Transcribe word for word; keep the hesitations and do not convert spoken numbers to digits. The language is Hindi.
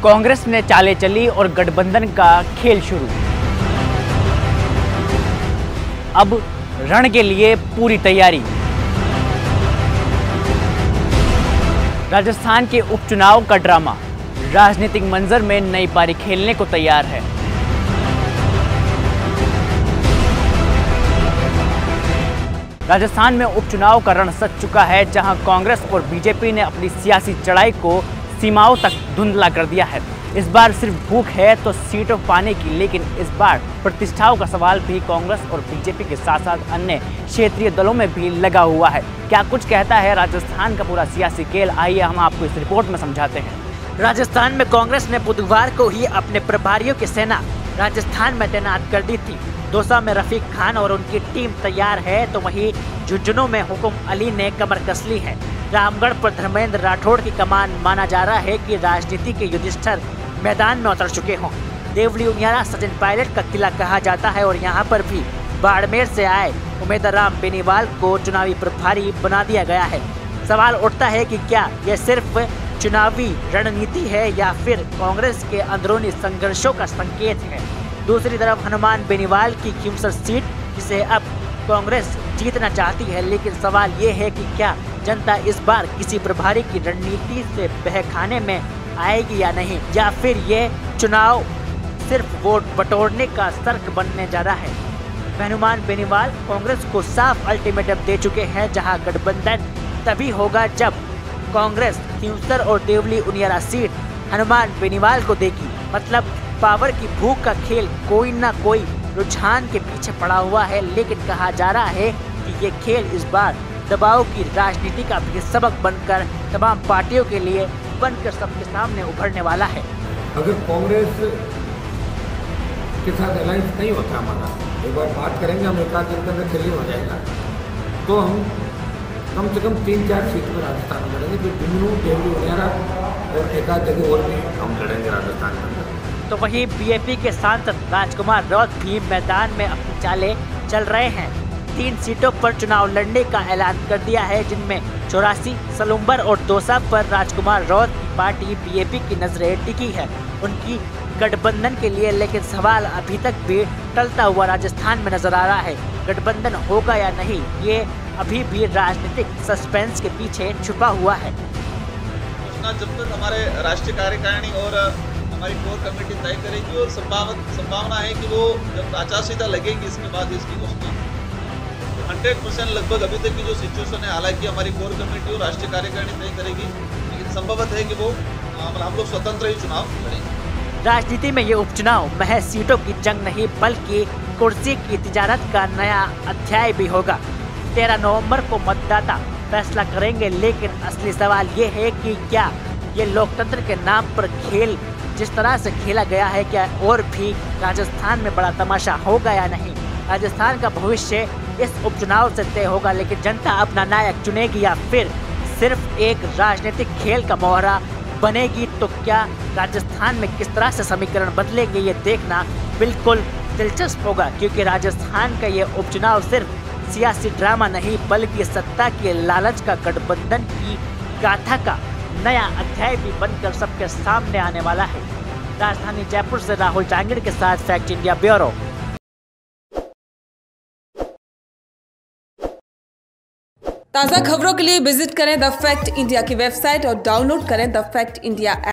कांग्रेस ने चाले चली और गठबंधन का खेल शुरू। अब रण के लिए पूरी तैयारी। राजस्थान के उपचुनाव का ड्रामा राजनीतिक मंजर में नई पारी खेलने को तैयार है। राजस्थान में उपचुनाव का रण सज चुका है, जहां कांग्रेस और बीजेपी ने अपनी सियासी चढ़ाई को सीमाओं तक धुंधला कर दिया है। इस बार सिर्फ भूख है तो सीटों पाने की, लेकिन इस बार प्रतिष्ठाओं का सवाल भी कांग्रेस और बीजेपी के साथ साथ अन्य क्षेत्रीय दलों में भी लगा हुआ है। क्या कुछ कहता है राजस्थान का पूरा सियासी खेल, आइए हम आपको इस रिपोर्ट में समझाते हैं। राजस्थान में कांग्रेस ने बुधवार को ही अपने प्रभारियों की सेना राजस्थान में तैनात कर दी थी। दौसा में रफीक खान और उनकी टीम तैयार है, तो वहीं झुंझुनू में हुकुम अली ने कमर कस ली है। रामगढ़ पर धर्मेंद्र राठौड़ की कमान माना जा रहा है कि राजनीति के युधिष्ठिर मैदान में उतर चुके हों। देवली उनियारा सचिन पायलट का किला कहा जाता है और यहाँ पर भी बाड़मेर से आए उमेदवार राम बेनीवाल को चुनावी प्रभारी बना दिया गया है। सवाल उठता है कि क्या यह सिर्फ चुनावी रणनीति है या फिर कांग्रेस के अंदरूनी संघर्षों का संकेत है। दूसरी तरफ हनुमान बेनीवाल की खीमसर सीट, जिसे अब कांग्रेस जीतना चाहती है, लेकिन सवाल ये है कि क्या जनता इस बार किसी प्रभारी की रणनीति से बहकाने में आएगी या नहीं, या फिर ये चुनाव सिर्फ वोट बटोरने का सर्क बनने जा रहा है। हनुमान बेनीवाल कांग्रेस को साफ अल्टीमेटम दे चुके हैं, जहां गठबंधन तभी होगा जब कांग्रेस खीमसर और देवली उनियारा सीट हनुमान बेनीवाल को देगी। मतलब पावर की भूख का खेल कोई ना कोई रुझान के पीछे पड़ा हुआ है, लेकिन कहा जा रहा है कि ये खेल इस बार दबाव की राजनीति का भी सबक बनकर तमाम पार्टियों के लिए बनकर सबके सामने उभरने वाला है। अगर कांग्रेस के साथ अलायंस नहीं होता हमारा, एक बार बात करेंगे, हम एक आध दिन के अंदर क्लियर हो जाएगा, तो हम कम से कम तीन चार सीट पर राजस्थान में लड़ेंगे। फिर झुंझुनू, देवली उनियारा और एक आध जगह और भी हम लड़ेंगे राजस्थान में। तो वहीं बीएपी के सांसद राजकुमार रौत भी मैदान में अपनी चालें चल रहे हैं। तीन सीटों पर चुनाव लड़ने का ऐलान कर दिया है, जिनमें चौरासी, सलूम्बर और दौसा पर राजकुमार रौत की पार्टी बीएपी की नजरें टिकी है उनकी गठबंधन के लिए। लेकिन सवाल अभी तक भी टलता हुआ राजस्थान में नजर आ रहा है। गठबंधन होगा या नहीं, ये अभी भी राजनीतिक सस्पेंस के पीछे छुपा हुआ है। जब तक हमारे राष्ट्रीय कार्यकारिणी और हमारी कोर कमेटी तय करेगी, और संभावना है कि वो जब आचार संहिता लगेगी इसके बाद इसकी घोषणा हंड्रेड परसेंट लगभग अभी तक की जो सिचुएशन है, हालांकि हमारी कोर कमेटी और राष्ट्रीय कार्यकारिणी तय करेगी, लेकिन संभवत है कि वो हम लोग स्वतंत्र ही चुनाव लड़ेंगे। राजनीति में ये उपचुनाव महज सीटों की जंग नहीं, बल्कि कुर्सी की तिजारत का नया अध्याय भी होगा। तेरह नवंबर को मतदाता फैसला करेंगे, लेकिन असली सवाल ये है कि क्या ये लोकतंत्र के नाम पर खेल जिस तरह से खेला गया है, क्या और भी राजस्थान में बड़ा तमाशा होगा या नहीं। राजस्थान का भविष्य इस उपचुनाव से तय होगा, लेकिन जनता अपना नायक चुनेगी या फिर सिर्फ एक राजनीतिक खेल का मोहरा बनेगी। तो क्या राजस्थान में किस तरह से समीकरण बदलेंगे, ये देखना बिल्कुल दिलचस्प होगा, क्योंकि राजस्थान का ये उपचुनाव सिर्फ सियासी ड्रामा नहीं, बल्कि सत्ता के लालच का गठबंधन की गाथा का नया अध्याय भी बनकर सबके सामने आने वाला है। राजधानी जयपुर से राहुल जांगिड़ के साथ फैक्ट इंडिया ब्यूरो। ताज़ा खबरों के लिए विजिट करें द फैक्ट इंडिया की वेबसाइट और डाउनलोड करें द फैक्ट इंडिया ऐप।